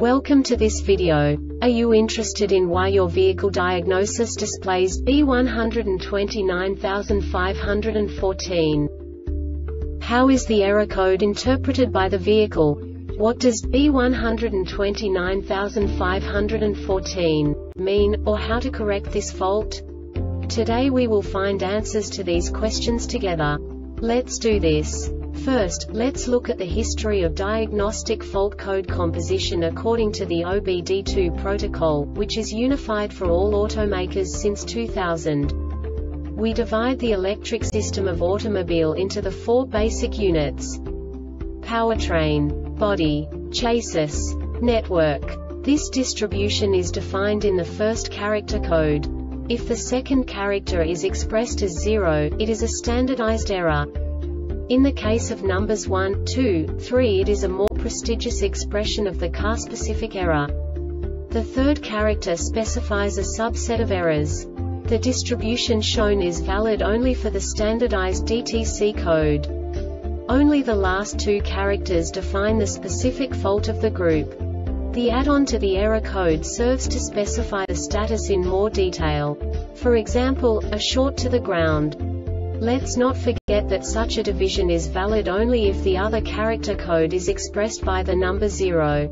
Welcome to this video. Are you interested in why your vehicle diagnosis displays B129514? How is the error code interpreted by the vehicle? What does B129514 mean, or how to correct this fault? Today we will find answers to these questions together. Let's do this. First, let's look at the history of diagnostic fault code composition according to the OBD2 protocol, which is unified for all automakers since 2000. We divide the electric system of automobile into the four basic units: powertrain, body, chassis, network. This distribution is defined in the first character code. If the second character is expressed as 0, it is a standardized error. In the case of numbers 1, 2, 3, it is a more prestigious expression of the car-specific error. The third character specifies a subset of errors. The distribution shown is valid only for the standardized DTC code. Only the last two characters define the specific fault of the group. The add-on to the error code serves to specify the status in more detail. For example, a short to the ground. Let's not forget that such a division is valid only if the other character code is expressed by the number 0.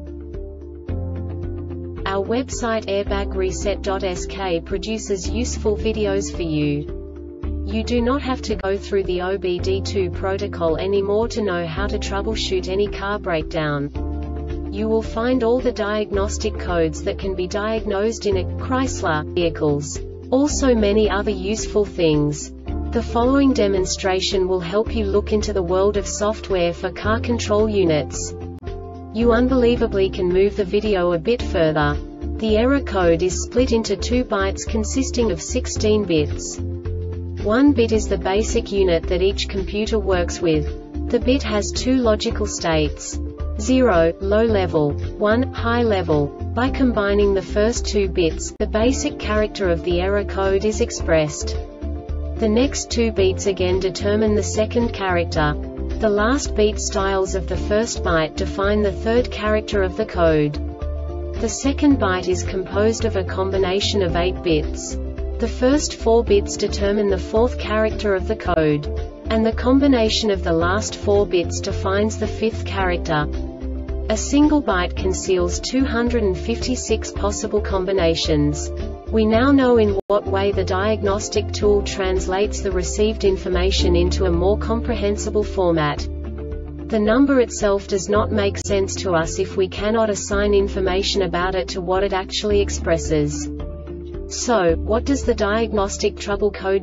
Our website airbagreset.sk produces useful videos for you. You do not have to go through the OBD2 protocol anymore to know how to troubleshoot any car breakdown. You will find all the diagnostic codes that can be diagnosed in a Chrysler vehicles. Also many other useful things. The following demonstration will help you look into the world of software for car control units. You unbelievably can move the video a bit further. The error code is split into 2 bytes consisting of 16 bits. 1 bit is the basic unit that each computer works with. The bit has 2 logical states: 0, low level, 1, high level. By combining the first 2 bits, the basic character of the error code is expressed. The next 2 beats again determine the second character. The last beat styles of the first byte define the third character of the code. The second byte is composed of a combination of 8 bits. The first 4 bits determine the fourth character of the code. And the combination of the last 4 bits defines the fifth character. A single byte conceals 256 possible combinations. We now know in what way the diagnostic tool translates the received information into a more comprehensible format. The number itself does not make sense to us if we cannot assign information about it to what it actually expresses. So, what does the diagnostic trouble code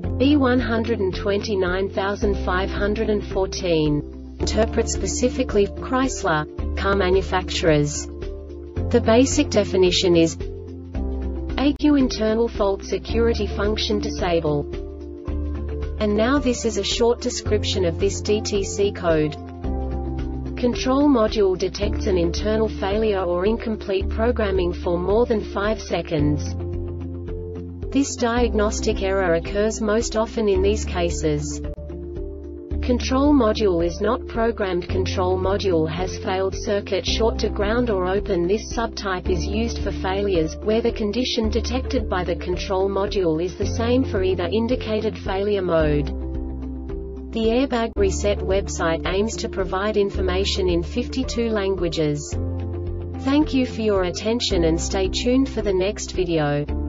B129514 interpret specifically for Chrysler car manufacturers? The basic definition is ECU internal fault security function disable. And now this is a short description of this DTC code. Control module detects an internal failure or incomplete programming for more than 5 seconds. This diagnostic error occurs most often in these cases: control module is not programmed, control module has failed, circuit short to ground or open. This subtype is used for failures where the condition detected by the control module is the same for either indicated failure mode. The Airbag Reset website aims to provide information in 52 languages. Thank you for your attention and stay tuned for the next video.